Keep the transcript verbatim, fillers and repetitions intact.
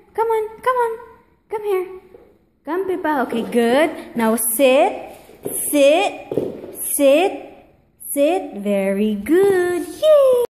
Come on, come on. Come here. Come, Pippa. Okay, good. Now sit, sit, sit, sit. Very good. Yay!